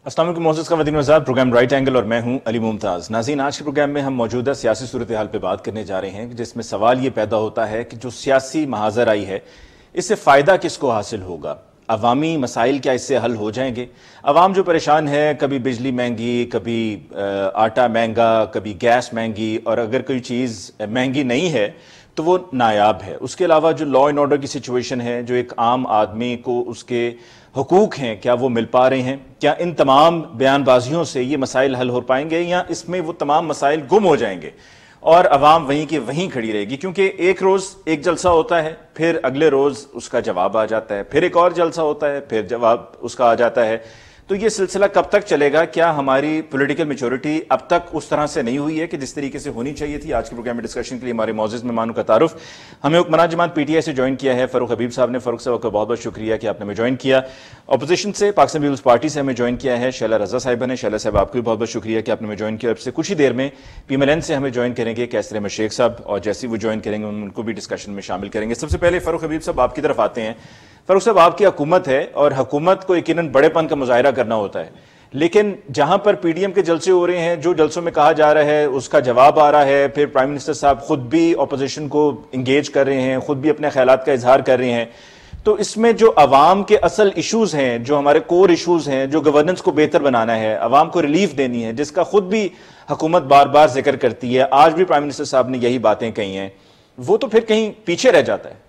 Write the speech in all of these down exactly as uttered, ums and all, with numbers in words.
अस्सलाम वालेकुम मोअज़्ज़ज़ ख़वातीन व हज़रात, प्रोग्राम राइट एंगल और मैं हूं अली मुमताज़। नाज़रीन, आज के प्रोग्राम में हम मौजूदा सियासी सूरत हाल पर बात करने जा रहे हैं, जिसमें सवाल ये पैदा होता है कि जो सियासी महाज़र आई है, इससे फ़ायदा किसको हासिल होगा? अवामी मसाइल क्या इससे हल हो जाएंगे? अवाम जो परेशान है, कभी बिजली महंगी, कभी आटा महंगा, कभी गैस महंगी, और अगर कोई चीज़ महंगी नहीं है तो वो नायाब है। उसके अलावा जो लॉ एंड ऑर्डर की सिचुएशन है, जो एक आम आदमी को उसके हुकूक हैं, क्या वो मिल पा रहे हैं? क्या इन तमाम बयानबाजियों से ये मसाइल हल हो पाएंगे, या इसमें वो तमाम मसाइल गुम हो जाएंगे और अवाम वहीं की वहीं खड़ी रहेगी? क्योंकि एक रोज़ एक जलसा होता है, फिर अगले रोज़ उसका जवाब आ जाता है, फिर एक और जलसा होता है, फिर जवाब उसका आ जाता है। तो ये सिलसिला कब तक चलेगा? क्या हमारी पॉलिटिकल मैच्योरिटी अब तक उस तरह से नहीं हुई है कि जिस तरीके से होनी चाहिए थी? आज के प्रोग्राम में डिस्कशन के लिए हमारे मौजूद मेहमानों का तारुफ हमें हुक्मरान जमात पीटीआई से ज्वाइन किया है फ़ारूक हबीब साहब ने। फ़ारूक साहब का बहुत बहुत शुक्रिया कि आपने हमें ज्वाइन किया। अपोजिशन से पाकिस्तान पीपल्स पार्टी से हमें ज्वाइन किया है शैला रजा साहिबा ने। शैला साहब, आपको भी बहुत बहुत शुक्रिया कि आपने हमें ज्वाइन किया। अब से कुछ ही देर में पीएमएलएन से हमें ज्वाइन करेंगे कैसर अहमद शेख साहब, और जैसे वो ज्वाइन करेंगे उनको भी डिस्कशन में शामिल करेंगे। सबसे पहले फ़ारूक हबीब साहब, आपकी तरफ आते हैं। फ़ारूक साहब, आपकी हुकूमत है और हुकूमत को यकीनन बड़ेपन का मुजाहिरा करना होता है, लेकिन जहां पर पीडीएम के जलसे हो रहे हैं, जो जलसों में कहा जा रहा है उसका जवाब आ रहा है, फिर प्राइम मिनिस्टर साहब खुद भी ऑपोजिशन को इंगेज कर रहे हैं, खुद भी अपने ख्यालात का इजहार कर रहे हैं, तो इसमें जो अवाम के असल इशूज हैं, जो हमारे कोर इशूज हैं, जो गवर्नेंस को बेहतर बनाना है, अवाम को रिलीफ देनी है, जिसका खुद भी हुकूमत बार बार जिक्र करती है, आज भी प्राइम मिनिस्टर साहब ने यही बातें कही हैं, वो तो फिर कहीं पीछे रह जाता है।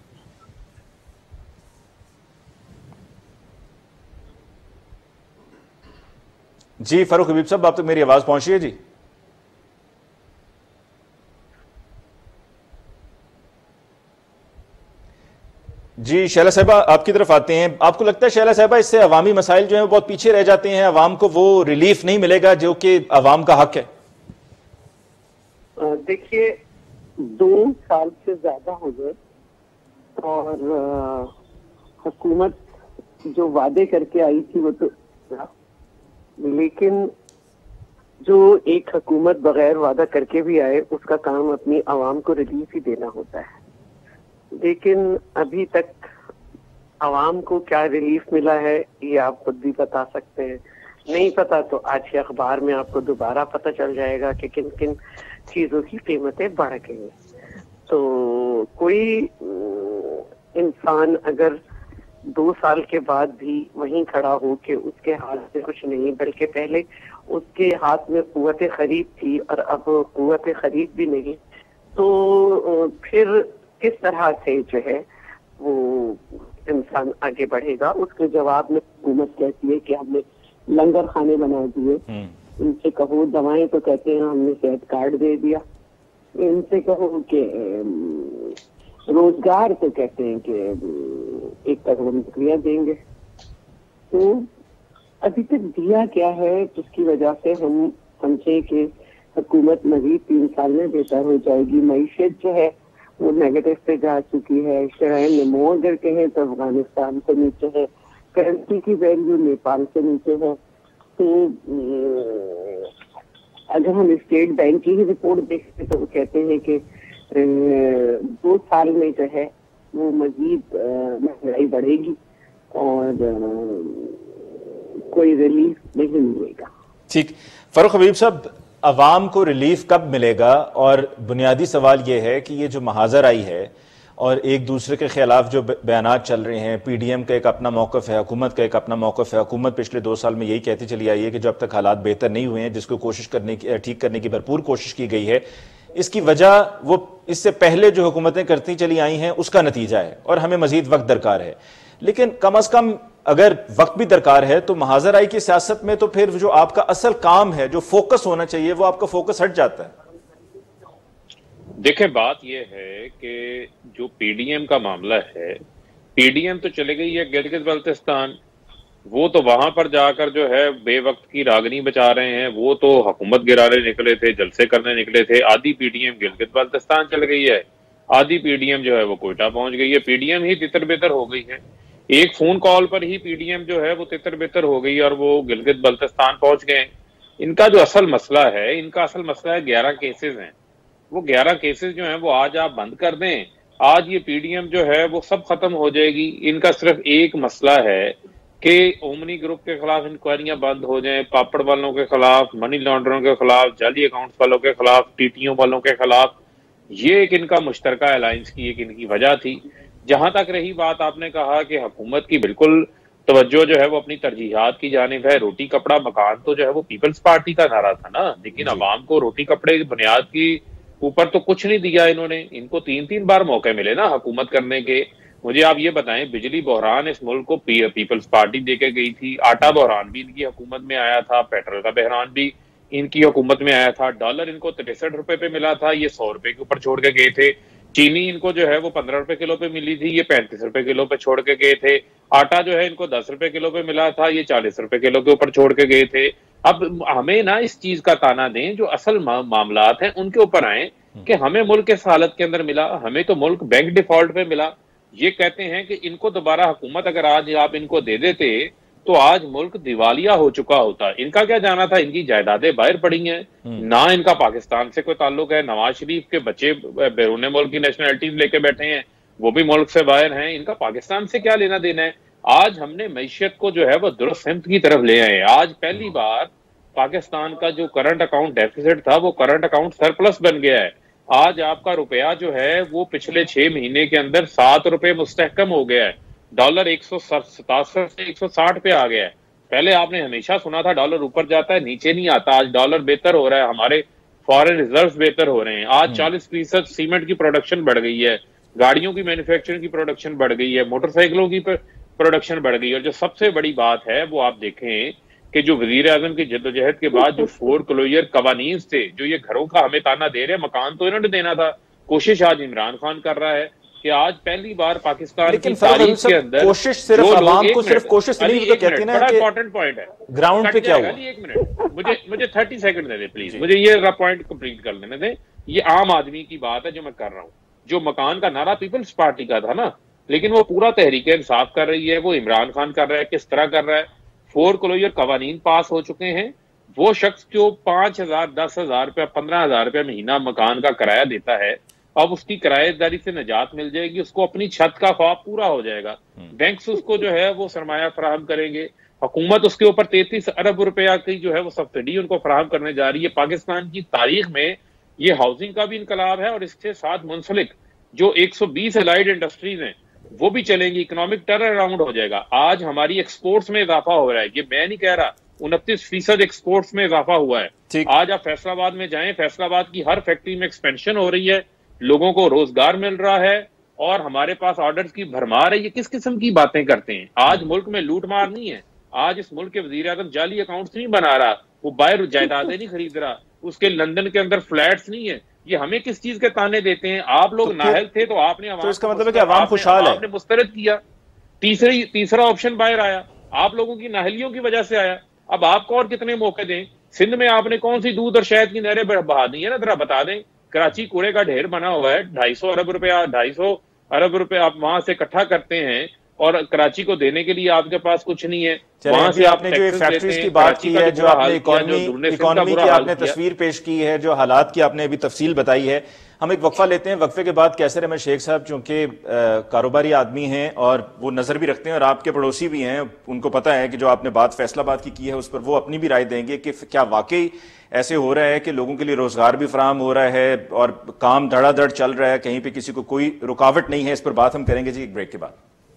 जी फारूक हबीब साहब, आप तक मेरी आवाज पहुंची है? जी जी शैला साहिबा, आपकी तरफ आते हैं। आपको लगता है शैला साहिबा, इससे अवामी मसाइल जो है वो बहुत पीछे रह जाते हैं, अवाम को वो रिलीफ नहीं मिलेगा जो कि अवाम का हक है? देखिए, दो साल से ज्यादा हो गए और हुकूमत जो वादे करके आई थी वो तो, लेकिन जो एक हुकूमत बगैर वादा करके भी आए उसका काम अपनी आवाम को रिलीफ ही देना होता है। लेकिन अभी तक आवाम को क्या रिलीफ मिला है ये आप खुद भी बता सकते हैं। नहीं पता तो आज के अखबार में आपको दोबारा पता चल जाएगा कि किन किन चीजों की कीमतें बढ़ गई। तो कोई इंसान अगर दो साल के बाद भी वहीं खड़ा हो के उसके हाथ में कुछ नहीं, बल्कि पहले उसके हाथ में कुव्वत खरीद थी और अब कुव्वत खरीद भी नहीं, तो फिर किस तरह से जो है वो इंसान आगे बढ़ेगा? उसके जवाब में हुकूमत कहती है कि हमने लंगर खाने बना दिए। इनसे कहो दवाएं तो कहते हैं हमने सेहत कार्ड दे दिया। इनसे कहो कि रोजगार तो कहते हैं कि एक करोड़ नौकरियां देंगे। तो अभी तक दिया क्या है जिसकी वजह से हम समझे कि हुकूमत मजीद तीन साल में बेहतर हो जाएगी? मईशत जो है वो नेगेटिव पे जा चुकी है। शराय नमो अगर कहें तो अफगानिस्तान से नीचे है, करेंसी की वैल्यू नेपाल से नीचे है। तो अगर हम स्टेट बैंक की ही रिपोर्ट देखते तो वो कहते हैं कि दो साल में जो है वो मजीद महंगाई बढ़ेगी और कोई रिलीफ नहीं मिलेगा। ठीक, फारूक हबीब साहब, अवाम को रिलीफ कब मिलेगा? और बुनियादी सवाल यह है कि ये जो महाजर आई है और एक दूसरे के खिलाफ जो बयानात चल रहे हैं, पीडीएम का एक अपना मौकफ है, हुकूमत का एक अपना मौकफ है। हुकूमत पिछले दो साल में यही कहती चली आई है कि जब तक हालात बेहतर नहीं हुए हैं, जिसको कोशिश करने की ठीक करने की भरपूर कोशिश की गई है, इसकी वजह वो इससे पहले जो हुकूमतें करती चली आई हैं उसका नतीजा है और हमें मजीद वक्त दरकार है। लेकिन कम अज कम अगर वक्त भी दरकार है तो महाजर आई की सियासत में तो फिर जो आपका असल काम है, जो फोकस होना चाहिए, वो आपका फोकस हट जाता है। देखिए, बात यह है कि जो पीडीएम का मामला है, पीडीएम तो चले गई है गिलगित बल्तिस्तान, वो तो वहां पर जाकर जो है बेवक्त की रागनी बचा रहे हैं। वो तो हुकूमत गिराने निकले थे, जलसे करने निकले थे। आधी पीडीएम गिलगित बल्तिस्तान चल गई है, आधी पीडीएम जो है वो कोयटा पहुंच गई है। पीडीएम ही तितर बितर हो गई है। एक फोन कॉल पर ही पीडीएम जो है वो तितर बितर हो गई और वो गिलगित बल्तिस्तान पहुंच गए। इनका जो असल मसला है, इनका असल मसला है ग्यारह केसेस हैं। वो ग्यारह केसेस जो हैं वो आज आप बंद कर दें, आज ये पीडीएम जो है वो सब खत्म हो जाएगी। इनका सिर्फ एक मसला है कि ओमनी ग्रुप के खिलाफ इंक्वायरियां बंद हो जाएं, पापड़ वालों के खिलाफ, मनी लॉन्ड्ररों के खिलाफ, जाली अकाउंट्स वालों के खिलाफ, टीटीओ वालों के खिलाफ। ये एक इनका मुश्तरका अलायंस की एक इनकी वजह थी। जहां तक रही बात, आपने कहा कि हुकूमत की बिल्कुल तवज्जो जो है वो अपनी तरजीहात की जानिब है। रोटी कपड़ा मकान तो जो है वो पीपल्स पार्टी का नारा था ना, लेकिन अवाम को रोटी कपड़े की बुनियाद की ऊपर तो कुछ नहीं दिया इन्होंने। इनको तीन तीन बार मौके मिले ना हुकूमत करने के। मुझे आप ये बताएं, बिजली बहरान इस मुल्क को पी, पीपल्स पार्टी देके गई थी, आटा बहरान भी इनकी हुकूमत में आया था, पेट्रोल का बहरान भी इनकी हुकूमत में आया था, डॉलर इनको तिरसठ रुपए पे मिला था, ये सौ रुपए के ऊपर छोड़ के गए थे। चीनी इनको जो है वो पंद्रह रुपए किलो पे मिली थी, ये पैंतीस रुपए किलो पे छोड़ के गए थे। आटा जो है इनको दस रुपए किलो पे मिला था, ये चालीस रुपए किलो के ऊपर छोड़ के गए थे। अब हमें ना इस चीज का ताना दें, जो असल मा, मामलात हैं उनके ऊपर आए कि हमें मुल्क इस हालत के अंदर मिला, हमें तो मुल्क बैंक डिफॉल्ट पे मिला। ये कहते हैं कि इनको दोबारा हुकूमत अगर आज आप इनको दे देते तो आज मुल्क दिवालिया हो चुका होता। इनका क्या जाना था, इनकी जायदादें बाहर पड़ी हैं, ना इनका पाकिस्तान से कोई ताल्लुक है। नवाज शरीफ के बच्चे बैरून मुल्क की नेशनलिटीज लेके बैठे हैं, वो भी मुल्क से बाहर हैं, इनका पाकिस्तान से क्या लेना देना है। आज हमने मैशियत को जो है वो दुरुस्त सिमत की तरफ ले आए। आज पहली बार पाकिस्तान का जो करंट अकाउंट डेफिसिट था वो करंट अकाउंट सरप्लस बन गया है। आज आपका रुपया जो है वो पिछले छह महीने के अंदर सात रुपए मुस्तहकम हो गया है। डॉलर एक सौ सतासठ से एक सौ साठ पे आ गया है। पहले आपने हमेशा सुना था डॉलर ऊपर जाता है नीचे नहीं आता, आज डॉलर बेहतर हो रहा है, हमारे फॉरेन रिजर्व्स बेहतर हो रहे हैं। आज चालीस फीसद सीमेंट की प्रोडक्शन बढ़ गई है, गाड़ियों की मैन्युफैक्चरिंग की प्रोडक्शन बढ़ गई है, मोटरसाइकिलों की प्रोडक्शन बढ़ गई है। और जो सबसे बड़ी बात है वो आप देखें कि जो वजीर आजम की जद्दोजहद के बाद जो फोर क्लोजर कवानीन थे, जो ये घरों का हमें ताना दे रहे हैं, मकान तो इन्होंने देना था, कोशिश आज इमरान खान कर रहा है कि आज पहली बार पाकिस्तान की तारीख के अंदर कोशिश सिर्फ अवाम को सिर्फ कोशिश नहीं, तो कहते हैं ना बड़ा इंपॉर्टेंट पॉइंट है ग्राउंड पे क्या हुआ। एक मिनट मुझे मुझे थर्टी सेकंड दे दे प्लीज, मुझे ये पॉइंट कंप्लीट कर लेने दे। ये आम आदमी की बात है जो मैं कर रहा हूँ। जो मकान का नारा पीपल्स पार्टी का था ना, लेकिन वो पूरा तहरीक इंसाफ कर रही है, वो इमरान खान कर रहा है। किस तरह कर रहा है? फोर क्लोजर कवानीन पास हो चुके हैं। वो शख्स जो पांच हजार दस हजार रुपया पंद्रह हजार रुपया महीना मकान का किराया देता है, अब उसकी किराएदारी से निजात मिल जाएगी, उसको अपनी छत का ख्वाब पूरा हो जाएगा। बैंक्स उसको जो है वो सरमाया फराहम करेंगे, हुकूमत उसके ऊपर तैंतीस अरब रुपया की जो है वो सब्सिडी उनको फराहम करने जा रही है। पाकिस्तान की तारीख में ये हाउसिंग का भी इनकलाब है और इसके साथ मुंसलिक जो एक सौ बीस एलाइड इंडस्ट्रीज हैं वो भी चलेंगी, इकोनॉमिक टर्न अराउंड हो जाएगा। आज हमारी एक्सपोर्ट्स में इजाफा हो रहा है, ये मैं नहीं कह रहा, उनतीस फीसद एक्सपोर्ट्स में इजाफा हुआ है। आज आप फैसलाबाद में जाएं, फैसलाबाद की हर फैक्ट्री में एक्सपेंशन हो रही है, लोगों को रोजगार मिल रहा है और हमारे पास ऑर्डर्स की भरमार है। ये किस किस्म की बातें करते हैं? आज मुल्क में लूट मार नहीं है। आज इस मुल्क के वजीर आजम जाली अकाउंट्स नहीं बना रहा, वो बाहर जायदादें नहीं खरीद रहा, उसके लंदन के अंदर फ्लैट्स नहीं है। ये हमें किस चीज के ताने देते हैं? आप लोग तो नाहल थे तो आपने तो इसका मतलब है कि अवाम खुशहाल है, आपने मुस्तरद किया। तीसरी तीसरा ऑप्शन बाहर आया, आप लोगों की नाहलियों की वजह से आया। अब आपको और कितने मौके दें? सिंध में आपने कौन सी दूध और शहद की नहरें बहा दी है ना, जरा बता दें। कराची कूड़े का ढेर बना हुआ है, ढाई सौ अरब रुपया ढाई सौ अरब रुपए आप वहां से इकट्ठा करते हैं और कराची को देने के लिए आपके पास कुछ नहीं है। वहां से आपने जो फैक्ट्रीज की बात की है, जो आपने इकोनॉमी इकोनॉमी की आपने तस्वीर पेश की है, जो हालात की आपने अभी तफसील बताई है, हम एक वक्फा लेते हैं। वक्फे के बाद कैसर अहमद शेख साहब चूंकि कारोबारी आदमी हैं और वो नजर भी रखते हैं और आपके पड़ोसी भी हैं, उनको पता है कि जो आपने बात फैसलाबाद की की है उस पर वो अपनी भी राय देंगे कि क्या वाकई ऐसे हो रहा है कि लोगों के लिए रोजगार भी फराहम हो रहा है और काम धड़ाधड़ चल रहा है, कहीं पे किसी को कोई रुकावट नहीं है। इस पर बात हम करेंगे जी एक ब्रेक के बाद।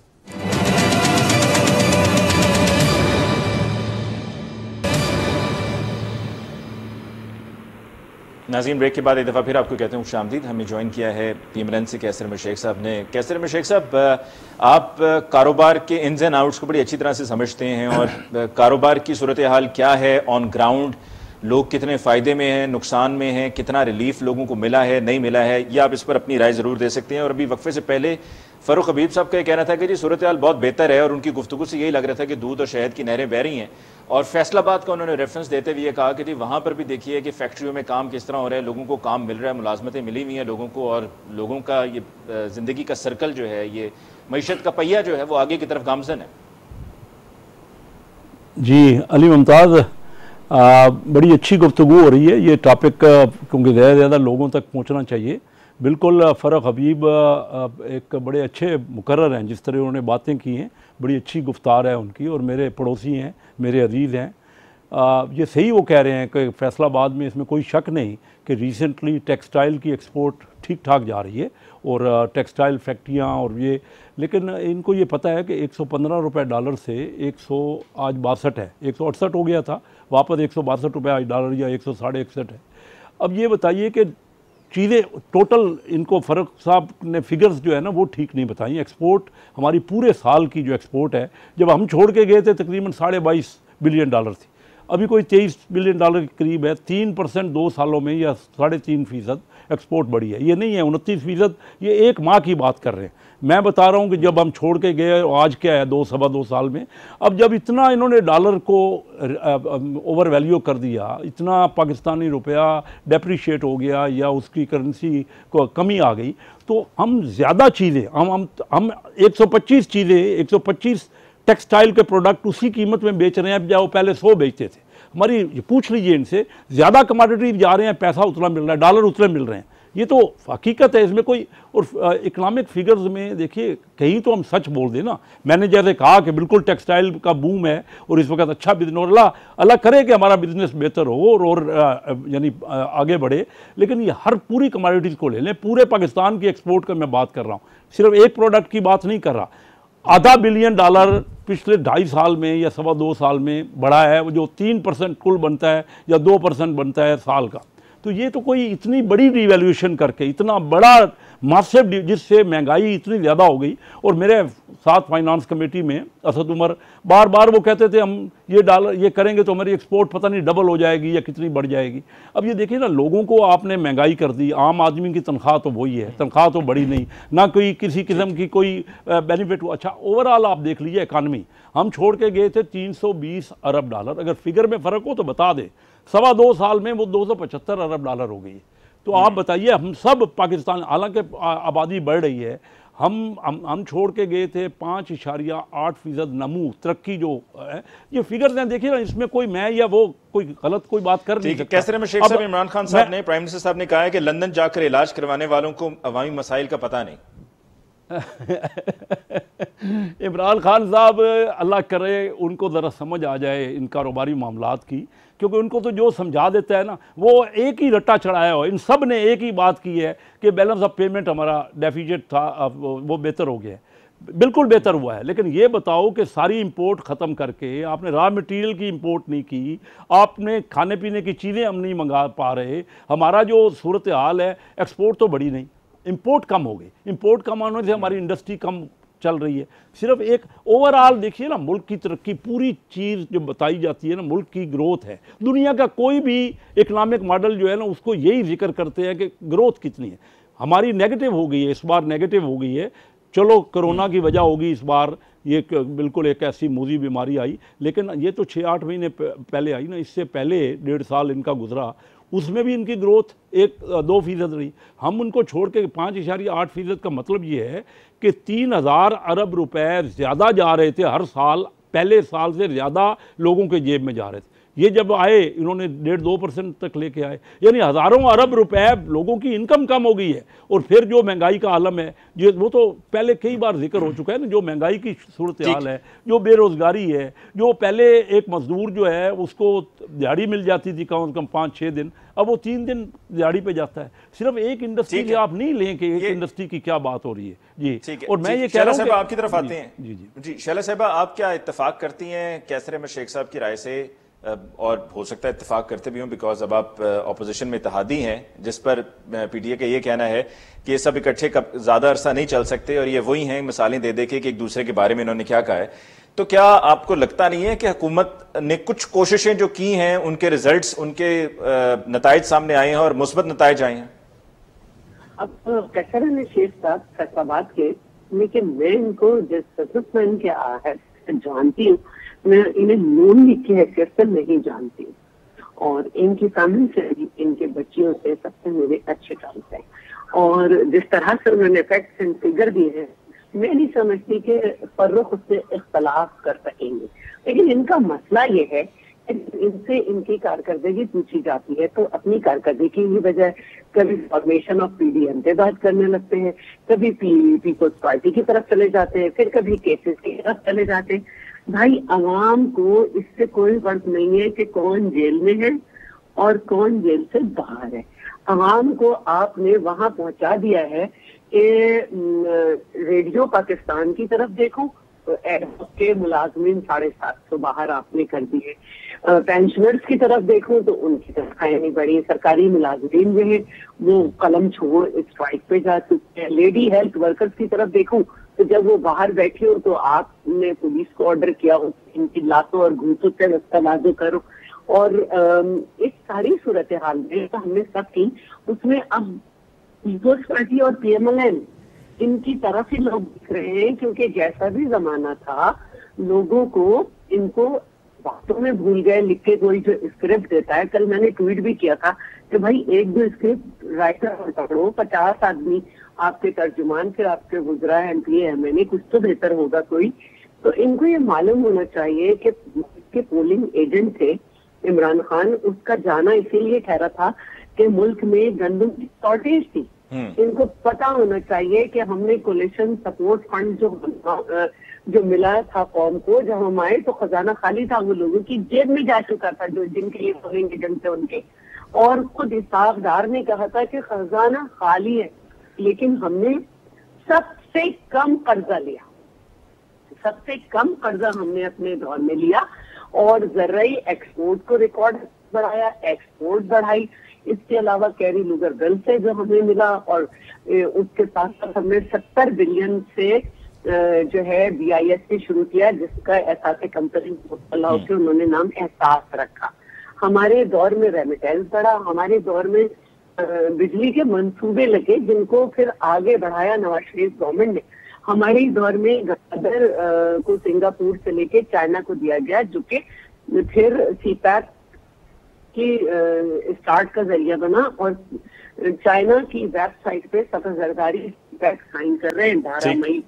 नाज़रीन, ब्रेक के बाद एक दफ़ा फिर आपको कहते हैं खुशामदीद। हमें ज्वाइन किया है पीमरन से कैसर अहमद शेख साहब ने। कैसर अहमद शेख साहब, आप कारोबार के इन्स एंड आउट्स को बड़ी अच्छी तरह से समझते हैं और कारोबार की सूरत हाल क्या है ऑन ग्राउंड, लोग कितने फ़ायदे में हैं, नुकसान में हैं, कितना रिलीफ लोगों को मिला है नहीं मिला है, ये आप इस पर अपनी राय ज़रूर दे सकते हैं। और अभी वक्फे से पहले फ़ारूक हबीब साहब का ये कहना था कि जी सूरत हाल बहुत बेहतर है और उनकी गुफ्तगू से यही लग रहा था कि दूध और शहद की नहरें बह रही हैं। और फैसलाबाद का उन्होंने रेफरेंस देते हुए कहा कि जी वहाँ पर भी देखिए कि फैक्ट्रियों में काम किस तरह हो रहा है, लोगों को काम मिल रहा है, मुलाजमतें मिली हुई हैं लोगों को और लोगों का ये ज़िंदगी का सर्कल जो है, ये मईशत का पहिया जो है वो आगे की तरफ गामजन है। जी अली मुमताज़, आ, बड़ी अच्छी गुफ्तगू हो रही है। ये टॉपिक क्योंकि ज़्यादा से ज़्यादा लोगों तक पहुंचना चाहिए। बिल्कुल फ़ारूक हबीब एक बड़े अच्छे मुकर्रर हैं, जिस तरह उन्होंने बातें की हैं बड़ी अच्छी गुफ्तार है उनकी, और मेरे पड़ोसी हैं, मेरे अजीज़ हैं। आ, ये सही वो कह रहे हैं कि फैसलाबाद में इसमें कोई शक नहीं कि रिसेंटली टेक्सटाइल की एक्सपोर्ट ठीक ठाक जा रही है, और टेक्सटाइल फैक्ट्रियाँ और ये, लेकिन इनको ये पता है कि एक सौ पंद्रह रुपये डॉलर से एक सौ आज बासठ है, एक सौ अड़सठ हो गया था, वापस एक सौ बासठ रुपये आज डॉलर या एक सौ साढ़े इकसठ है। अब ये बताइए कि चीज़ें टोटल इनको फ़र्क साहब ने फिगर्स जो है ना वो ठीक नहीं बताई। एक्सपोर्ट हमारी पूरे साल की जो एक्सपोर्ट है, जब हम छोड़ के गए थे तकरीबन साढ़े बाईस बिलियन डॉलर थी, अभी कोई तेईस बिलियन डॉलर के करीब है। तीन परसेंट दो सालों में या साढ़े तीन फीसद एक्सपोर्ट बढ़ी है, ये नहीं है उनतीस फीसद, ये एक माह की बात कर रहे हैं। मैं बता रहा हूँ कि जब हम छोड़ के गए, आज क्या है दो सवा दो साल में, अब जब इतना इन्होंने डॉलर को ओवर वैल्यू कर दिया, इतना पाकिस्तानी रुपया डेप्रिशिएट हो गया या उसकी करेंसी को कमी आ गई, तो हम ज़्यादा चीज़ें हम हम हम एक सौ पच्चीस चीज़ें एक सौ पच्चीस टेक्सटाइल के प्रोडक्ट उसी कीमत में बेच रहे हैं जो पहले सौ बेचते थे। हमारी पूछ लीजिए इनसे, ज़्यादा कमोडिटी जा रहे हैं, पैसा उतना मिल रहा है, डॉलर उतने मिल रहे हैं, ये तो हकीकत है इसमें कोई। और इकोनॉमिक फिगर्स में देखिए, कहीं तो हम सच बोल दें ना। मैंने जैसे कहा कि बिल्कुल टेक्सटाइल का बूम है और इस वक्त अच्छा बिजनेस, और अल्लाह अल्लाह करे कि हमारा बिजनेस बेहतर हो और, और यानी आगे बढ़े, लेकिन ये हर पूरी कमोडिटीज़ को ले लें, पूरे पाकिस्तान की एक्सपोर्ट का मैं बात कर रहा हूँ, सिर्फ एक प्रोडक्ट की बात नहीं कर रहा। आधा बिलियन डॉलर पिछले ढाई साल में या सवा दो साल में बढ़ा है, वो जो तीन परसेंट कुल बनता है या दो परसेंट बनता है साल का। तो ये तो कोई इतनी बड़ी डिवैल्यूएशन करके, इतना बड़ा मासिव, जिससे महंगाई इतनी ज़्यादा हो गई। और मेरे साथ फाइनेंस कमेटी में असद उमर बार बार वो कहते थे हम ये डॉलर ये करेंगे तो हमारी एक्सपोर्ट पता नहीं डबल हो जाएगी या कितनी बढ़ जाएगी। अब ये देखिए ना, लोगों को आपने महंगाई कर दी, आम आदमी की तनख्वाह तो वही है, तनख्वाह तो बढ़ी नहीं, ना कोई किसी किस्म की कोई बेनिफिट हुआ। अच्छा, ओवरऑल आप देख लीजिए इकानमी, हम छोड़ के गए थे तीन सौ बीस अरब डॉलर, अगर फिगर में फ़र्क हो तो बता दे, सवा दो साल में वो दो सौ पचहत्तर अरब डॉलर हो गई है। तो आप बताइए, हम सब पाकिस्तान, हालांकि आबादी बढ़ रही है, हम हम हम छोड़ के गए थे पाँच इशारिया आठ फीसद नमू तरक्की जो है, ये फिगर्स हैं, देखिए ना, इसमें कोई मैं या वो कोई गलत कोई बात कर नहीं सकता। कैसर अहमद शेख साहब, इमरान खान साहब ने, प्राइम मिनिस्टर साहब ने कहा है कि लंदन जाकर इलाज करवाने वालों को अवामी मसाइल का पता नहीं। इमरान खान साहब, अल्लाह करे उनको ज़रा समझ आ जाए इन कारोबारी मामलात की, क्योंकि उनको तो जो समझा देता है ना, वो एक ही रट्टा चढ़ाया हो। इन सब ने एक ही बात की है कि बैलेंस ऑफ पेमेंट हमारा डेफिसिट था, वो बेहतर हो गया है, बिल्कुल बेहतर हुआ है। लेकिन ये बताओ कि सारी इंपोर्ट ख़त्म करके आपने रॉ मटेरियल की इंपोर्ट नहीं की, आपने खाने पीने की चीज़ें हम नहीं मंगा पा रहे, हमारा जो सूरत हाल है, एक्सपोर्ट तो बढ़ी नहीं, इंपोर्ट कम हो गई। इंपोर्ट कम होने से हमारी इंडस्ट्री कम चल रही है। सिर्फ एक ओवरऑल देखिए ना, मुल्क की तरक्की, पूरी चीज़ जो बताई जाती है ना, मुल्क की ग्रोथ है। दुनिया का कोई भी इकोनॉमिक मॉडल जो है ना, उसको यही जिक्र करते हैं कि ग्रोथ कितनी है। हमारी नेगेटिव हो गई है, इस बार नेगेटिव हो गई है। चलो कोरोना की वजह होगी इस बार, ये बिल्कुल एक ऐसी मूजी बीमारी आई, लेकिन ये तो छः आठ महीने पहले आई ना, इससे पहले डेढ़ साल इनका गुजरा, उसमें भी इनकी ग्रोथ एक दो फीसद रही। हम उनको छोड़ के पाँच इशारिया आठ फीसद का मतलब ये है कि तीन हज़ार अरब रुपए ज़्यादा जा रहे थे हर साल, पहले साल से ज़्यादा लोगों के जेब में जा रहे थे। ये जब आए, इन्होंने डेढ़ दो परसेंट तक लेके आए, यानी हज़ारों अरब रुपए लोगों की इनकम कम हो गई है। और फिर जो महंगाई का आलम है, ये वो तो पहले कई बार जिक्र हो चुका है ना, जो महंगाई की सूरत हाल है, जो बेरोज़गारी है, जो पहले एक मजदूर जो है उसको दिहाड़ी मिल जाती थी कम से कम पाँच छः दिन, अब वो तीन दिन दिहाड़ी पे जाता है। सिर्फ एक इंडस्ट्री की आप नहीं लें कि एक इंडस्ट्री की क्या बात हो रही है जी। और मैं ये कह रहा हूँ, आपकी तरफ आते हैं जी जी जी शैला साहबा, आप क्या इत्तेफाक करती हैं कैसर अहमद शेख साहब की राय से, और हो सकता है इत्तेफाक करते भी हों बिकॉज अब आप ऑपोजिशन में इत्तेहादी हैं, जिस पर पीटीए का ये कहना है कि ये सब इकट्ठे ज्यादा अरसा नहीं चल सकते, और ये वही हैं मिसालें दे दे के कि एक दूसरे के बारे में इन्होंने क्या कहा है। तो क्या आपको लगता नहीं है कि हुकूमत ने कुछ कोशिशें जो की हैं, उनके रिजल्ट्स, उनके नताइज सामने आए हैं और मुस्बत नताइज आए हैं? अब कैसर अहमद शेख साहब फैसलाबाद के, लेकिन मैं इनको जिस मैं इनके जानती हूँ, मैं इन्हें नून लीग की हैसियत से नहीं जानती, और इनकी फैमिली से भी, इनके बच्चियों से, सबसे मेरे अच्छे ताल्लुक हैं। और जिस तरह से उन्होंने फैक्ट्स एंड फिगर दिए हैं, मैं नहीं समझती कि फर्रुख उससे इख्तलाफ कर सकेंगे। लेकिन इनका मसला ये है इनसे इनकी कारकर्दगी पूछी जाती है तो अपनी कारकर्दगी की वजह कभी फॉर्मेशन ऑफ पीडीएम पे बात करने लगते हैं, कभी पीपल्स पार्टी की तरफ चले जाते हैं, फिर कभी केसेस की तरफ चले जाते हैं। भाई अवाम को इससे कोई फर्क नहीं है कि कौन जेल में है और कौन जेल से बाहर है। अवाम को आपने वहां पहुंचा दिया है कि रेडियो पाकिस्तान की तरफ देखो, एडहॉक के मुलाजमीन साढ़े सात सौ बाहर आपने कर दिए, पेंशनर्स की तरफ देखो तो उनकी तनख्वाहें नहीं बढ़ी, सरकारी मुलाजमीन जो है वो कलम छोड़ स्ट्राइक पे जा चुके हैं। लेडी हेल्थ वर्कर्स की तरफ देखो तो जब वो बाहर बैठे हो तो आपने पुलिस को ऑर्डर किया हो इनकी लातों और घूंसों से तनाजो करो। और इस सारी सूरत हाल में तो हमने सब की, उसमें अब पीपल्स पार्टी और पीएमएलएन इनकी तरफ ही लोग दिख रहे हैं, क्योंकि जैसा भी जमाना था लोगों को इनको बातों में भूल गए लिख के कोई जो स्क्रिप्ट देता है। कल मैंने ट्वीट भी किया था कि भाई एक दो स्क्रिप्ट राइटर पकड़ो, पचास आदमी आपके तर्जुमान, फिर आपके गुजरा एमपी एमएनए, कुछ तो बेहतर होगा कोई। तो इनको ये मालूम होना चाहिए कि इसके पोलिंग एजेंट थे इमरान खान, उसका जाना इसीलिए ठहरा था कि मुल्क में गंदम की शॉर्टेज थी। इनको पता होना चाहिए कि हमने कोलिशन सपोर्ट फंड जो जो मिला था कौम को, जब हम आए तो खजाना खाली था, वो लोगों की जेब में जा चुका था जो जिनके लिए पोलिंग एजेंट थे उनके। और खुद इसाफदार ने कहा था कि खजाना खाली है, लेकिन हमने सबसे कम कर्जा लिया, सबसे कम कर्जा हमने अपने दौर में लिया और जर्राई एक्सपोर्ट को रिकॉर्ड बढ़ाया, एक्सपोर्ट बढ़ाई। इसके अलावा कैरी लुगर बिल से जो हमें मिला और उसके साथ साथ हमने सत्तर बिलियन से जो है बी आई एस सी शुरू किया, जिसका एहसास कंपनी के उन्होंने नाम एहसास रखा। हमारे दौर में रेमिटेंस बढ़ा, हमारे दौर में बिजली के मंसूबे लगे जिनको फिर आगे बढ़ाया नवाज शरीफ गवर्नमेंट ने। हमारे दौर में गदर को सिंगापुर से लेके चाइना को दिया गया, जो कि फिर सीपैक की स्टार्ट का जरिया बना और चाइना की वेबसाइट पे सफर जरदारी सीपैक साइन कर रहे हैं, बारह मई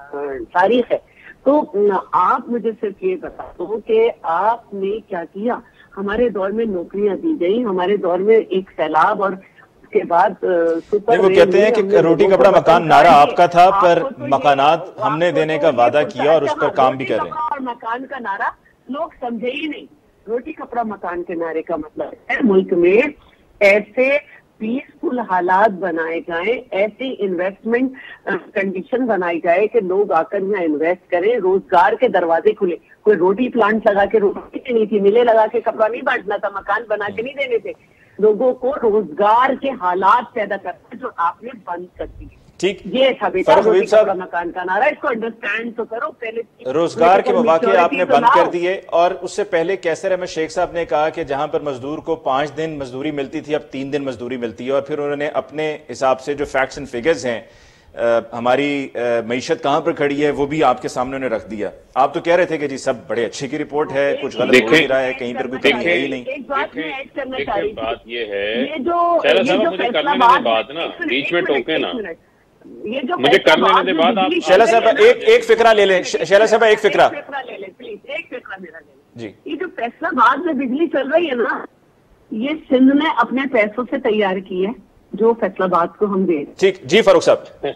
तारीख है। तो आप मुझे सिर्फ ये बता दो कि आपने क्या किया। हमारे दौर में नौकरियां दी गई, हमारे दौर में एक सैलाब और के बाद सुपर वो कहते हैं कि रोटी कपड़ा मकान नारा आपका था, पर मकानात हमने देने का वादा किया और उस पर काम भी कर रहे हैं। और मकान का नारा लोग समझे ही नहीं। रोटी कपड़ा मकान के नारे का मतलब है मुल्क में ऐसे पीसफुल हालात बनाए जाएं, ऐसी इन्वेस्टमेंट कंडीशन बनाई जाए कि लोग आकर यहाँ इन्वेस्ट करें, रोजगार के दरवाजे खुले। कोई रोटी प्लांट लगा के रोटी नहीं थी, मिले लगा के कपड़ा नहीं बांटना था, मकान बना के नहीं देने थे, लोगों को रोजगार के हालात पैदा करना जो आपने बंद कर दिए। ठीक, ये था बेटा रोटी कपड़ा मकान का नारा, इसको अंडरस्टैंड तो करो पहले। रोजगार के मौके आपने बंद कर दिए और उससे पहले कैसर अहमद शेख साहब ने कहा कि जहां पर मजदूर को पांच दिन मजदूरी मिलती थी अब तीन दिन मजदूरी मिलती है, और फिर उन्होंने अपने हिसाब से जो फैक्ट्स एंड फिगर्स हैं आ, हमारी मईशत कहां पर खड़ी है वो भी आपके सामने उन्होंने रख दिया। आप तो कह रहे थे कि जी सब बड़े अच्छे की रिपोर्ट है, कुछ गलत हो नहीं रहा है, कहीं पर कोई कमी है ही नहीं। एक बात मैं ऐड करना चाह रही थी, बात ये है, ये जो ये जो फैसला बात ना बीच में टोके ना, ये जो मुझे कर लेने के बाद आप शैला साहब एक एक फिक्रा ले लें। शैला साहब एक फिक्रा ले लें प्लीज, एक फिक्रा मेरा ले लें जी। ये जो फैसलाबाद में बिजली चल रही है ना, ये सिंध ने अपने पैसों से तैयार की है, जो फैसलाबाद को हम दे। ठीक जी फारूक साहब।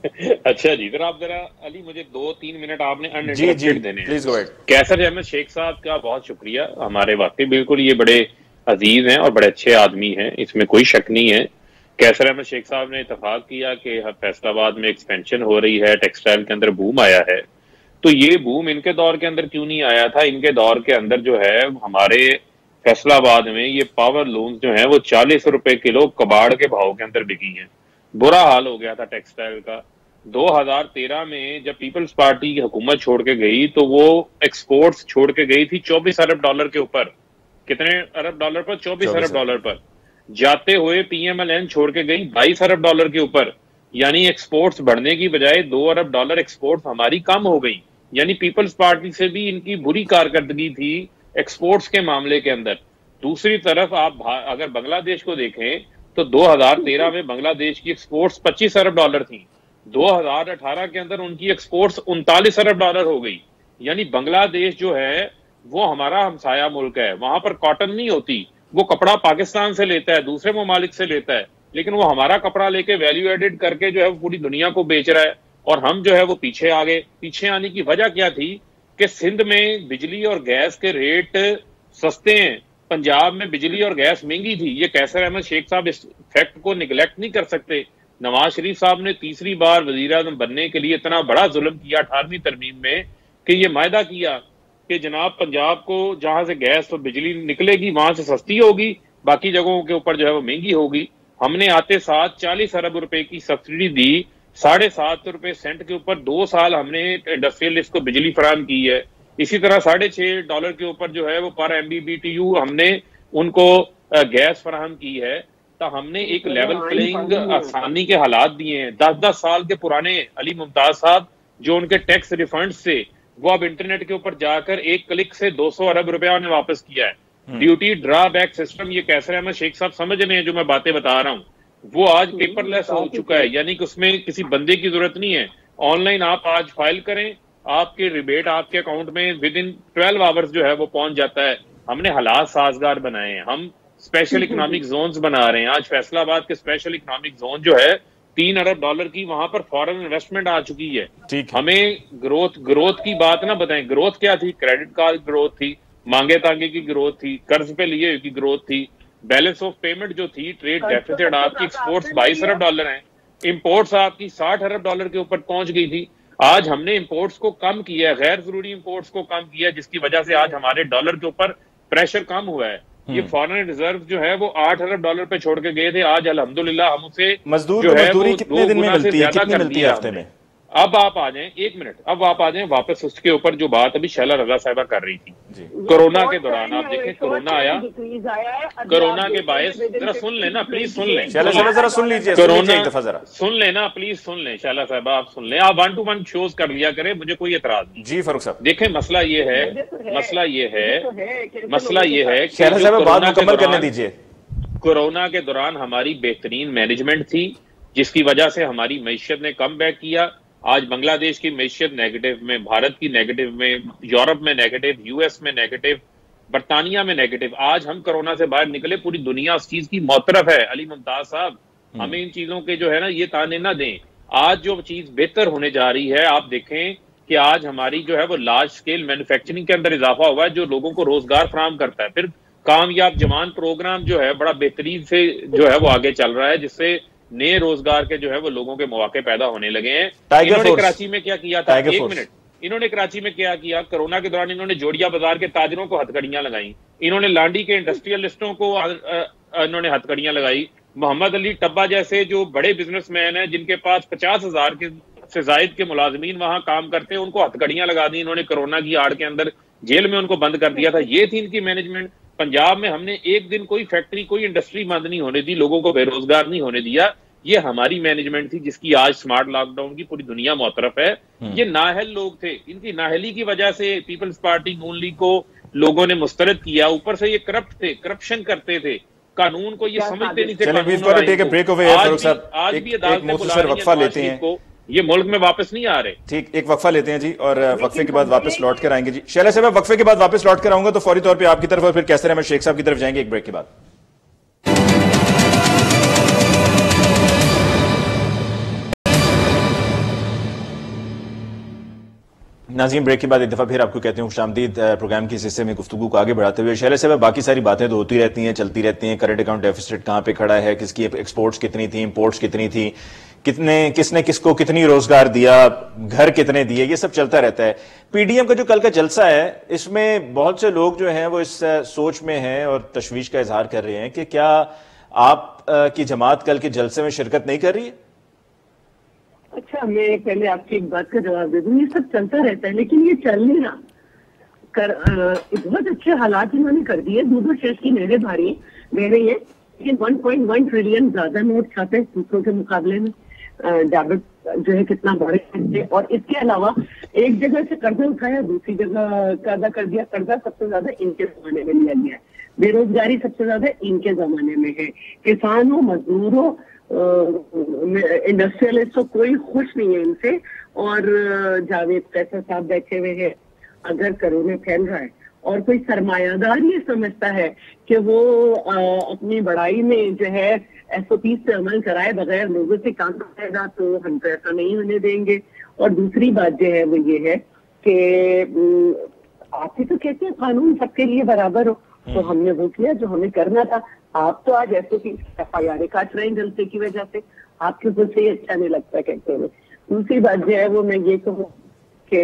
अच्छा जी, जरा आप जरा अली मुझे दो तीन मिनट आपने अनइंटरप्टेड देने please go ahead. Kaiser Ahmed Sheikh साहब का बहुत शुक्रिया, हमारे वाकई बिल्कुल ये बड़े अजीज हैं और बड़े अच्छे आदमी हैं, इसमें कोई शक नहीं है। कैसर अहमद शेख साहब ने इत्तेफाक किया कि फैसलाबाद में एक्सपेंशन हो रही है, टेक्सटाइल के अंदर बूम आया है, तो ये बूम इनके दौर के अंदर क्यों नहीं आया था? इनके दौर के अंदर जो है हमारे फैसलाबाद में ये पावर लूम्स जो है वो चालीस रुपए किलो कबाड़ के भाव के अंदर बिकी हैं। बुरा हाल हो गया था टेक्सटाइल का। दो हज़ार तेरह में जब पीपल्स पार्टी की हुकूमत छोड़ के गई तो वो एक्सपोर्ट्स छोड़ के गई थी चौबीस अरब डॉलर के ऊपर। कितने अरब डॉलर पर? चौबीस अरब डॉलर पर। जाते हुए पीएमएलएन छोड़ के गई बाईस अरब डॉलर के ऊपर, यानी एक्सपोर्ट्स बढ़ने की बजाय दो अरब डॉलर एक्सपोर्ट्स हमारी कम हो गई। यानी पीपल्स पार्टी से भी इनकी बुरी कारकर्दगी थी एक्सपोर्ट्स के मामले के अंदर। दूसरी तरफ आप अगर बांग्लादेश को देखें तो दो हज़ार तेरह में बांग्लादेश की एक्सपोर्ट्स पच्चीस अरब डॉलर थी, दो हज़ार अठारह के अंदर उनकी एक्सपोर्ट्स उनतालीस अरब डॉलर हो गई। यानी बांग्लादेश जो है वो हमारा हमसाया मुल्क है, वहां पर कॉटन नहीं होती, वो कपड़ा पाकिस्तान से लेता है, दूसरे ममालिक से लेता है, लेकिन वो हमारा कपड़ा लेके वैल्यू एडिड करके जो है वो पूरी दुनिया को बेच रहा है, और हम जो है वो पीछे आ गए। पीछे आने की वजह क्या थी कि सिंध में बिजली और गैस के रेट सस्ते हैं, पंजाब में बिजली और गैस महंगी थी। ये कैसर अहमद शेख साहब इस फैक्ट को निगलेक्ट नहीं कर सकते। नवाज शरीफ साहब ने तीसरी बार वजीर आज़म बनने के लिए इतना बड़ा जुल्म किया अठारहवीं तरमीम में कि ये वायदा किया कि जनाब पंजाब को जहां से गैस और बिजली निकलेगी वहां से सस्ती होगी, बाकी जगहों के ऊपर जो है वो महंगी होगी। हमने आते साथ चालीस अरब रुपए की सब्सिडी दी, साढ़े सात रुपए सेंट के ऊपर दो साल हमने इंडस्ट्रियलिस्ट को बिजली फराहम की है। इसी तरह साढ़े छह डॉलर के ऊपर जो है वो पर M B B T U हमने उनको गैस फराहम की है। तो हमने एक लेवल प्लेइंग आसानी के हालात दिए हैं। दस दस साल के पुराने अली मुमताज साहब जो उनके टैक्स रिफंड से वो अब इंटरनेट के ऊपर जाकर एक क्लिक से दो सौ अरब रुपया उन्हें वापस किया है। ड्यूटी ड्रॉबैक सिस्टम ये कैसर अहमद शेख साहब समझ रहे हैं जो मैं बातें बता रहा हूँ, वो आज पेपरलेस हो चुका है, यानी कि उसमें किसी बंदे की जरूरत नहीं है। ऑनलाइन आप आज फाइल करें, आपके रिबेट आपके अकाउंट में विद इन ट्वेल्व आवर्स जो है वो पहुंच जाता है। हमने हालात साजगार बनाए हैं, हम स्पेशल इकोनॉमिक जोन्स बना रहे हैं। आज फैसलाबाद के स्पेशल इकोनॉमिक जोन जो है तीन अरब डॉलर की वहां पर फॉरेन इन्वेस्टमेंट आ चुकी है। हमें ग्रोथ ग्रोथ की बात ना बताएं, ग्रोथ क्या थी? क्रेडिट कार्ड ग्रोथ थी, मांगे तांगे की ग्रोथ थी, कर्ज पे लिए की ग्रोथ थी, बैलेंस ऑफ पेमेंट जो थी, ट्रेड डेफिसिट आपकी, एक्सपोर्ट्स बाईस अरब डॉलर हैं, इंपोर्ट्स आपकी साठ अरब डॉलर के ऊपर पहुंच गई थी। आज हमने इंपोर्ट्स को कम किया है, गैर जरूरी इंपोर्ट्स को कम किया है, जिसकी वजह से आज हमारे डॉलर के ऊपर प्रेशर कम हुआ है। ये फॉरेन रिजर्व जो है वो आठ अरब डॉलर पे छोड़ के गए थे, आज अल्हम्दुलिल्लाह हम उसे मजदूर जो है वो कितने दिन में मिलती है, कितनी मिलती है हफ्ते में? अब आप आ जाएं, एक मिनट, अब आप आ जाएं वापस उसके ऊपर जो बात अभी शैला रजा साहिबा कर रही थी। कोरोना के दौरान आप देखें, कोरोना आया, कोरोना के बायस, जरा सुन लेना प्लीज, सुन लें शैला साहिबा, जरा सुन लीजिए, कोरोना जरा सुन लेना प्लीज, सुन लें शैला साहिबा, आप सुन लें, आप वन टू वन शोज कर लिया करें, मुझे कोई एतराज नहीं। जी फारूक साहब, देखें मसला ये है, मसला ये है, मसला ये है, शैला साहिबा बात मुकम्मल करने दीजिए। कोरोना के दौरान हमारी बेहतरीन मैनेजमेंट थी, जिसकी वजह से हमारी मईशत ने कम बैक किया। आज बांग्लादेश की मईशत नेगेटिव में, भारत की नेगेटिव में, यूरोप में नेगेटिव, यूएस में नेगेटिव, बरतानिया में नेगेटिव। आज हम कोरोना से बाहर निकले, पूरी दुनिया उस चीज की मौतरफ है। अली मुमताज साहब, हमें इन चीजों के जो है ना ये ताने ना दें। आज जो चीज बेहतर होने जा रही है, आप देखें कि आज हमारी जो है वो लार्ज स्केल मैन्युफैक्चरिंग के अंदर इजाफा हुआ है, जो लोगों को रोजगार फराहम करता है। फिर कामयाब जवान प्रोग्राम जो है बड़ा बेहतरीन से जो है वो आगे चल रहा है, जिससे नए रोजगार के जो है वो लोगों के मौके पैदा होने लगे हैं। इन्होंने कराची में क्या किया था, एक मिनट, इन्होंने कराची में क्या किया कोरोना के दौरान? इन्होंने जोड़िया बाजार के ताजरों को हथकड़ियां लगाई, इन्होंने लांडी के इंडस्ट्रियलिस्टों को इन्होंने हथकड़ियां लगाई। मोहम्मद अली टब्बा जैसे जो बड़े बिजनेसमैन हैं, जिनके पास पचास हजार के से जायद के मुलाजमीन वहां काम करते हैं, उनको हथकड़ियां लगा दी इन्होंने, कोरोना की आड़ के अंदर जेल में उनको बंद कर दिया था। ये थी इनकी मैनेजमेंट। पंजाब में हमने एक दिन कोई फैक्ट्री, कोई इंडस्ट्री बंद नहीं होने दी, लोगों को बेरोजगार नहीं होने दिया। ये हमारी मैनेजमेंट थी, जिसकी आज स्मार्ट लॉकडाउन की पूरी दुनिया मौतरफ है। ये नाहल लोग थे, इनकी नाहली की वजह से पीपल्स पार्टी नून लीग को लोगों ने मुस्तरद किया। ऊपर से ये करप्ट थे, करप्शन करते थे, कानून को ये समझते नहीं थे। आज भी अदालत में वक्फा लेते हैं, ये मुल्क में वापस नहीं आ रहे। ठीक, एक वक्फा लेते हैं जी, और वक्फे के बाद वापस लौट कर आएंगे जी। शैला साहब, वक्फे के बाद वापस लौट कर आऊंगा तो फौरी तौर पे आपकी तरफ और फिर कैसर अहमद शेख साहब की तरफ जाएंगे एक ब्रेक के बाद। नाज़रीन, ब्रेक के बाद एक दफ़ा फिर आपको कहते हैं खुशामदीद प्रोग्राम के इस हिस्से में गुफ्तगू को आगे बढ़ाते हुए। शैला साहब, बाकी सारी बातें तो होती रहती हैं, चलती रहती हैं, करंट अकाउंट डेफिसिट कहाँ पे खड़ा है, किसकी एक्सपोर्ट्स कितनी थी, इंपोर्ट्स कितनी थी, कितने किसने किसको कितनी रोजगार दिया, घर कितने दिए, ये सब चलता रहता है। पीडीएम का जो कल का जलसा है, इसमें बहुत से लोग जो हैं वो इस सोच में हैं और तशवीश का इजहार कर रहे हैं कि क्या आप की जमात कल के जलसे में शिरकत नहीं कर रही है? अच्छा, मैं पहले आपकी एक बात का जवाब दे दूं। ये सब चलता रहता है, लेकिन ये चल नहीं रहा। कर बहुत अच्छे हालात इन्होंने कर दिए, दूध और शेष की नहरें भारी दे रही है, लेकिन वन पॉइंट वन ट्रिलियन ज्यादा नोट छापे हैं दूसरों के मुकाबले में। डेबिट जो है कितना बढ़े, और इसके अलावा एक जगह से कर्जा उठाया, दूसरी जगह कर्जा कर दिया। कर्जा सबसे ज्यादा इनके जमाने में लिया गया है, बेरोजगारी सबसे ज्यादा इनके जमाने में है। किसानों, मजदूरों, इंडस्ट्रियलिस्ट तो कोई खुश नहीं है इनसे। और जावेद कैसर साहब बैठे हुए हैं, अगर कोरोना फैल रहा है और कोई सरमायादार ये समझता है कि वो आ, अपनी बड़ाई में जो है एसओपी से अमल कराए बगैर लोगों से काम करेगा, तो हम तो ऐसा नहीं होने देंगे। और दूसरी बात जो है वो ये है कि आप ही तो कहते हैं कानून सबके लिए बराबर हो, तो हमने वो किया जो हमें करना था। आप तो आज एसओपी एफ आई आर काट रहे हैं जलसे की वजह से, आपके ऊपर से अच्छा नहीं लगता कहते हुए। दूसरी बात जो है वो मैं ये कहूँ कि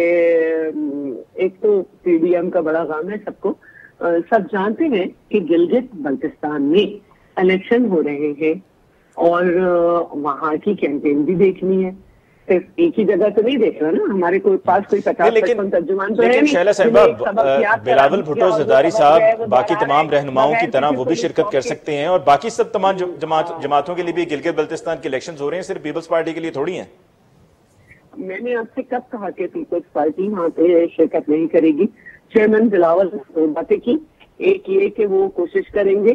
एक तो पीडीएम का बड़ा काम है, सबको आ, सब जानते हैं कि गिलगित बल्तिस्तान में इलेक्शन हो रहे हैं और वहाँ की कैंपेन भी देखनी है। सिर्फ एक ही जगह तो नहीं देख रहा ना, हमारे कोई पास कोई पचास पचपन तर्जुमान तो है नहीं। शैला साहिबा, बिलावल भुट्टो ज़रदारी साहब बाकी तमाम रहनुमाओं की तरह वो भी शिरकत कर सकते हैं और बाकी सब तमाम जमात जमातों के लिए भी गिलगित बल्तिस्तान के इलेक्शन हो रहे हैं, सिर्फ पीपल्स पार्टी के लिए थोड़ी है। मैंने आपसे कब कहा कि पीपल्स पार्टी वहाँ पे शिरकत नहीं करेगी? चेयरमैन बिलावल ने बातें की, एक ये कि वो कोशिश करेंगे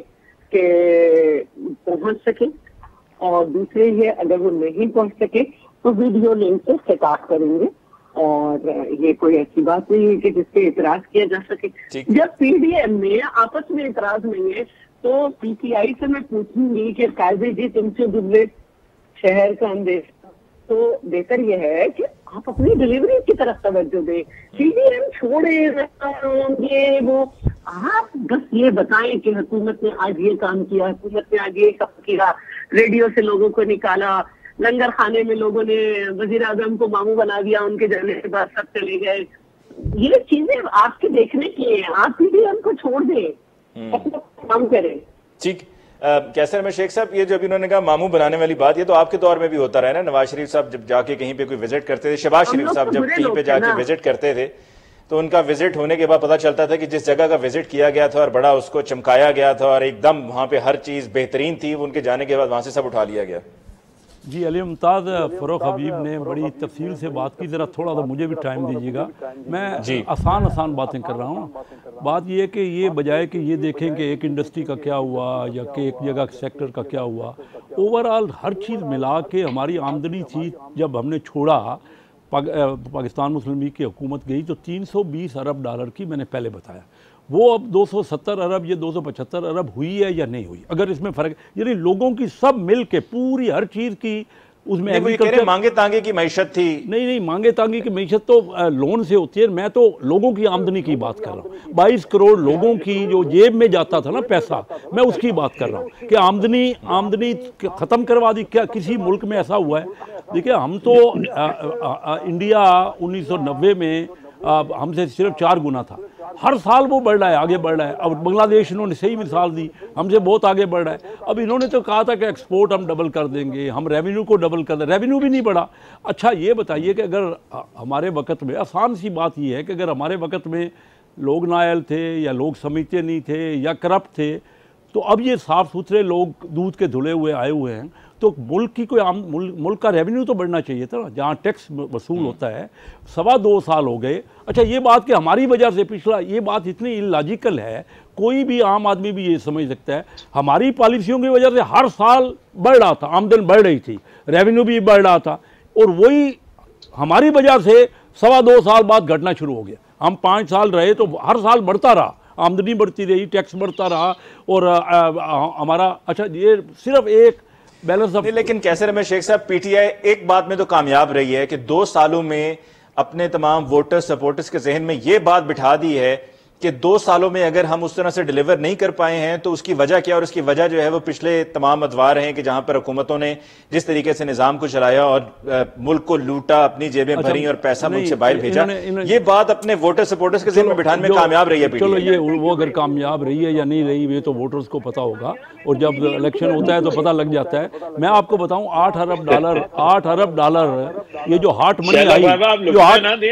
कि पहुंच सके, और दूसरे ये अगर वो नहीं पहुंच सके तो वीडियो लिंक से खिताब करेंगे। और ये कोई ऐसी बात नहीं है कि जिसपे इतराज किया जा सके। जब पीडीएम में आपस में इतराज नहीं है तो पीटीआई से मैं पूछूंगी कि काजी जी तुमसे दुबले शहर का अंदेश, तो बेहतर यह है कि आप अपनी डिलीवरी की तरफ तवज्जो दें। पीडीएम छोड़े ये वो, आप बस ये बताएं कि हुकूमत ने आज ये काम किया, हुकूमत ने आज ये काम किया, रेडियो से लोगों को निकाला, लंगर खाने में लोगों ने वजीर आजम को मामू बना दिया, उनके जाने के बाद सब चले गए। ये चीजें आपके देखने की हैं, आप पीडीएम को छोड़ दें, अपना काम करें। ठीक, कैसर में शेख साहब, ये जो अभी उन्होंने कहा मामू बनाने वाली बात, ये तो आपके दौर में भी होता रहा है ना। नवाज शरीफ साहब जब जाके कहीं पे कोई विजिट करते थे, शहबाज शरीफ साहब जब कहीं पे जाके विजिट करते थे, तो उनका विजिट होने के बाद पता चलता था कि जिस जगह का विजिट किया गया था और बड़ा उसको चमकाया गया था और एकदम वहां पे हर चीज बेहतरीन थी, उनके जाने के बाद वहां से सब उठा लिया गया। जी अली मुमताज़, फ़रूक हबीब ने बड़ी तफसील से बात की, ज़रा थोड़ा सा मुझे भी टाइम दीजिएगा, मैं आसान आसान बातें कर रहा हूँ। बात ये है कि ये बजाय कि ये देखें कि एक इंडस्ट्री का क्या हुआ या कि एक जगह सेक्टर का क्या हुआ, ओवरऑल हर चीज़ मिला के हमारी आमदनी थी जब हमने छोड़ा पाक, पाकिस्तान मुस्लिम लीग की हुकूमत गई तो तीन सौ बीस अरब डॉलर की, मैंने पहले बताया। वो अब दो सौ सत्तर अरब ये दो सौ पचहत्तर अरब हुई है या नहीं हुई, अगर इसमें फ़र्क, यानी लोगों की सब मिल के पूरी हर चीज़ की उसमें एग्रीकल्चर, मांगे तांगे की मैशत थी। नहीं नहीं मांगे तांगे की मैशत तो लोन से होती है, मैं तो लोगों की आमदनी की बात कर रहा हूँ। बाईस करोड़ लोगों की जो जेब में जाता था ना पैसा, मैं उसकी बात कर रहा हूँ कि आमदनी आमदनी ख़त्म करवा दी। क्या किसी मुल्क में ऐसा हुआ है? देखिए हम तो आ, आ, आ, इंडिया उन्नीस सौ नब्बे में हमसे सिर्फ चार गुना था, हर साल वो बढ़ रहा है, आगे बढ़ रहा है। अब बांग्लादेश इन्होंने सही मिसाल दी, हमसे बहुत आगे बढ़ रहा है। अब इन्होंने तो कहा था कि एक्सपोर्ट हम डबल कर देंगे, हम रेवेन्यू को डबल कर दें, रेवेन्यू भी नहीं बढ़ा। अच्छा ये बताइए कि अगर हमारे वक्त में, आसान सी बात ये है कि अगर हमारे वक्त में लोग नाअहल थे या लोग समझते नहीं थे या करप्ट थे, तो अब ये साफ़ सुथरे लोग दूध के धुले हुए आए हुए हैं, तो मुल्क की कोई आम मुल्क, मुल्क का रेवेन्यू तो बढ़ना चाहिए था ना, जहाँ टैक्स वसूल होता है। सवा दो साल हो गए। अच्छा ये बात कि हमारी वजह से पिछला, ये बात इतनी इलॉजिकल है, कोई भी आम आदमी भी ये समझ सकता है। हमारी पॉलिसियों की वजह से हर साल बढ़ रहा था, आमदन बढ़ रही थी, रेवेन्यू भी बढ़ रहा था, और वही हमारी वजह से सवा दो साल बाद घटना शुरू हो गया। हम पाँच साल रहे तो हर साल बढ़ता रहा, आमदनी बढ़ती रही, टैक्स बढ़ता रहा, और हमारा, अच्छा ये सिर्फ एक बैलेंस ऑफ। लेकिन कैसे रमेश शेख साहब, पीटीआई एक बात में तो कामयाब रही है कि दो सालों में अपने तमाम वोटर्स सपोर्टर्स के जहन में यह बात बिठा दी है कि दो सालों में अगर हम उस तरह से डिलीवर नहीं कर पाए हैं तो उसकी वजह क्या, और उसकी वजह जो है वो पिछले तमाम अदवार हैं कि जहां पर हुकूमतों ने जिस तरीके से निजाम को चलाया और मुल्क को लूटा, अपनी जेबें अच्छा, भरी और पैसा मुल्क से बाहर भेजा। ये बात अपने वोटर सपोर्टर्स के जहन में बिठाने में कामयाब रही है। चलो ये वो अगर कामयाब रही है या नहीं रही ये तो वोटर्स को पता होगा, और जब इलेक्शन होता है तो पता लग जाता है। मैं आपको बताऊं, आठ अरब डॉलर आठ अरब डॉलर ये जो हार्ट मनी आई, जो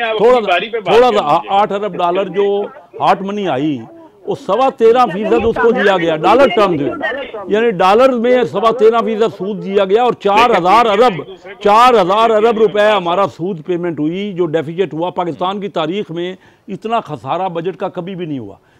थोड़ा थोड़ा सा आठ अरब डॉलर जो हार्ट मनी आई, वो सवा तेरह फीसद उसको दिया गया डॉलर टर्म में, यानी डॉलर में सवा तेरह फीसद सूद दिया गया, और चार हजार अरब चार हजार अरब रुपए हमारा सूद पेमेंट हुई, जो डेफिसिट हुआ। पाकिस्तान की तारीख में इतना खसारा बजट का कभी भी नहीं हुआ।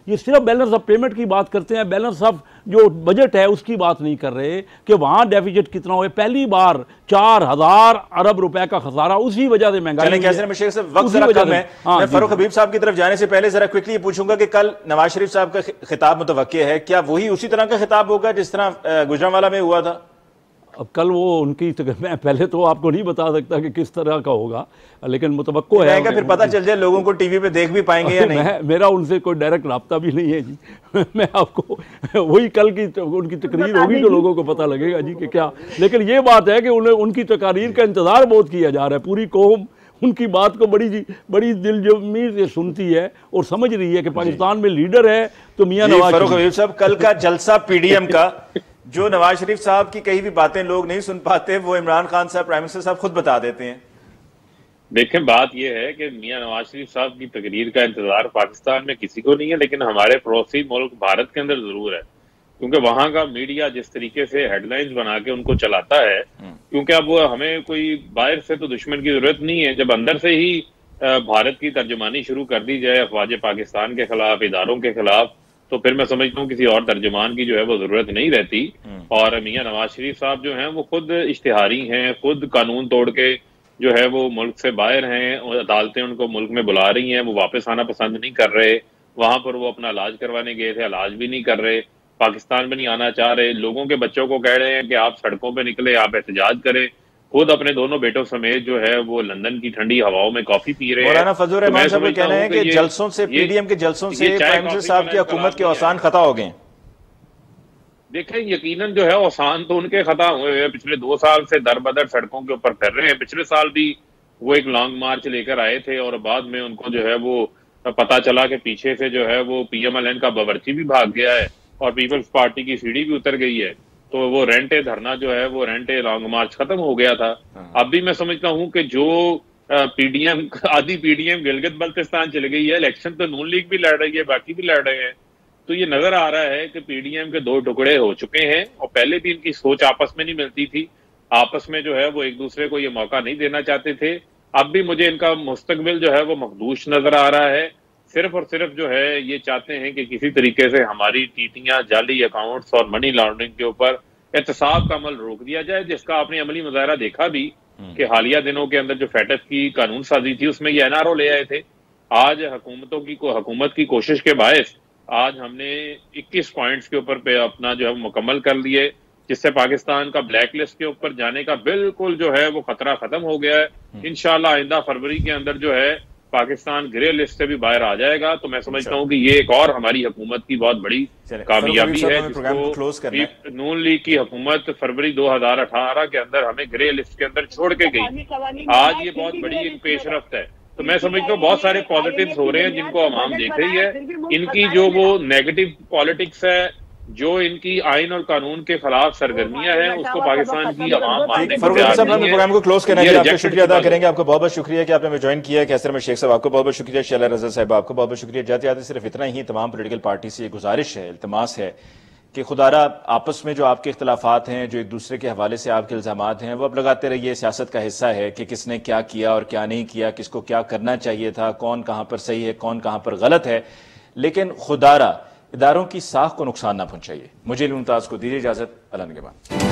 ये सिर्फ बैलेंस ऑफ पेमेंट की बात करते हैं, बैलेंस ऑफ जो बजट है उसकी बात नहीं कर रहे कि वहाँ डेफिसिट कितना हुआ। पहली बार चार हजार अरब रुपए का खसारा उसी वजह से महंगाई। वक्त जरा कम है, मैं फारूक हबीब साहब की तरफ जाने से पहले जरा क्विकली ये पूछूंगा कि कल नवाज शरीफ साहब का खिताब मुतवक्के है, क्या वही उसी तरह का खिताब होगा जिस तरह गुजरांवाला में हुआ था? अब कल वो उनकी, मैं पहले तो आपको नहीं बता सकता कि किस तरह का होगा, लेकिन मुतवक्को है। फिर पता चल जाए, लोगों को टीवी पे देख भी पाएंगे या नहीं? मैं, मेरा उनसे कोई डायरेक्ट राब्ता भी नहीं है जी। मैं आपको वही कल की उनकी तकरीर होगी तो लोगों को पता लगेगा जी कि क्या। लेकिन ये बात है कि उन्हें उनकी तकारीर का इंतजार बहुत किया जा रहा है। पूरी कौम उनकी बात को बड़ी बड़ी दिलजमी से सुनती है और समझ रही है कि पाकिस्तान में लीडर है तो मियां नवाज। फारूक हबीब साहब, कल का जलसा पीडीएम का, जो नवाज शरीफ साहब की कई भी बातें लोग नहीं सुन पाते, वो इमरान खान साहब, प्राइम मिनिस्टर साहब खुद बता देते हैं। देखें, बात यह है कि मियां नवाज शरीफ साहब की तकरीर का इंतजार पाकिस्तान में किसी को नहीं है, लेकिन हमारे पड़ोसी मुल्क भारत के अंदर जरूर है, क्योंकि वहां का मीडिया जिस तरीके से हेडलाइंस बना के उनको चलाता है, क्योंकि अब वो हमें कोई बाहर से तो दुश्मन की जरूरत नहीं है, जब अंदर से ही भारत की तर्जुमानी शुरू कर दी जाए अफवाज पाकिस्तान के खिलाफ, इदारों के खिलाफ, तो फिर मैं समझता हूँ किसी और तर्जुमान की जो है वो जरूरत नहीं रहती। और मियां नवाज शरीफ साहब जो हैं वो खुद इश्तिहारी हैं, खुद कानून तोड़ के जो है वो मुल्क से बाहर हैं, और अदालतें उनको मुल्क में बुला रही हैं, वो वापस आना पसंद नहीं कर रहे। वहां पर वो अपना इलाज करवाने गए थे, इलाज भी नहीं कर रहे, पाकिस्तान में नहीं आना चाह रहे, लोगों के बच्चों को कह रहे हैं कि आप सड़कों पे निकले, आप एहतजाज करें। खुद अपने दोनों बेटों समेत जो है वो लंदन की ठंडी हवाओं में कॉफी पी रहे हैं। फजल रहमान साहब कहना है कि जलसों से, पीडीएम के जलसों से प्राइम मिनिस्टर साहब की हुकूमत के औसान खता हो गए। देखें, यकीनन जो है औसान तो उनके खता हुए हैं, पिछले दो साल से दर बदर सड़कों के ऊपर फिर रहे हैं। पिछले साल भी वो एक लॉन्ग मार्च लेकर आए थे और बाद में उनको जो है वो पता चला कि पीछे से जो है वो पीएमएलएन का बावर्ची भी भाग गया है और पीपल्स पार्टी की सीढ़ी भी उतर गई है, तो वो रेंटे धरना जो है वो रेंटे लॉन्ग मार्च खत्म हो गया था। अब भी मैं समझता हूं कि जो पीडीएम, आधी पीडीएम गिलगित बल्तिस्तान चली गई है, इलेक्शन तो नून लीग भी लड़ रही है, बाकी भी लड़ रहे हैं, तो ये नजर आ रहा है कि पीडीएम के दो टुकड़े हो चुके हैं। और पहले भी इनकी सोच आपस में नहीं मिलती थी, आपस में जो है वो एक दूसरे को ये मौका नहीं देना चाहते थे। अब भी मुझे इनका मुस्तकबिल जो है वो मखदूश नजर आ रहा है। सिर्फ और सिर्फ जो है ये चाहते हैं कि किसी तरीके से हमारी टीटियां, जाली अकाउंट्स और मनी लॉन्ड्रिंग के ऊपर एहतसाब का अमल रोक दिया जाए, जिसका आपने अमली मुजाहरा देखा भी कि हालिया दिनों के अंदर जो फेटफ की कानून साजी थी उसमें ये एनआरओ ले आए थे। आज हुकूमतों की को हुकूमत की कोशिश के बायस आज हमने इक्कीस पॉइंट्स के ऊपर पे अपना जो है मुकम्मल कर लिए, जिससे पाकिस्तान का ब्लैक लिस्ट के ऊपर जाने का बिल्कुल जो है वो खतरा खत्म हो गया है। इंशाल्लाह आइंदा फरवरी के अंदर जो है पाकिस्तान ग्रे लिस्ट से भी बाहर आ जाएगा। तो मैं समझता हूं कि ये एक और हमारी हुकूमत की बहुत बड़ी कामयाबी है, जिसको नून लीग की हुकूमत फरवरी दो हजार अठारह के अंदर हमें ग्रे लिस्ट के अंदर छोड़ के गई। आज ये बहुत बड़ी एक पेशरफ्त है। तो मैं समझता हूँ बहुत सारे पॉजिटिव्स हो रहे हैं जिनको आवाम देख रही है। इनकी जो वो नेगेटिव पॉलिटिक्स है, जो इनकी आइन और कानून के खिलाफ सरगर्मियां हैं, उसको पाकिस्तान की आवाम मानने की तैयार नहीं है। प्रोग्राम को क्लोज करने के लिए आपका शुक्रिया अदा करेंगे। आपको बहुत बहुत शुक्रिया कि आपने ज्वाइन किया। कैसर में शेख साहब आपको बहुत बहुत शुक्रिया, शैला रजा साहब आपको बहुत बहुत शुक्रिया। जाते जाते सिर्फ इतना ही, तमाम पॉलिटिकल पार्टी से गुजारिश है, इल्तमास है कि खुदारा आपस में जो आपके इख्तलाफात हैं, जो एक दूसरे के हवाले से आपके इल्जामात हैं, वो अब लगाते रहिए। सियासत का हिस्सा है कि किसने क्या किया और क्या नहीं किया, किसको क्या करना चाहिए था, कौन कहाँ पर सही है, कौन कहाँ पर गलत है, लेकिन खुदारा इदारों की साख को नुकसान ना पहुंचाइए। मुझे मुमताज को दीजिए इजाजत। अल्लाह के बाद।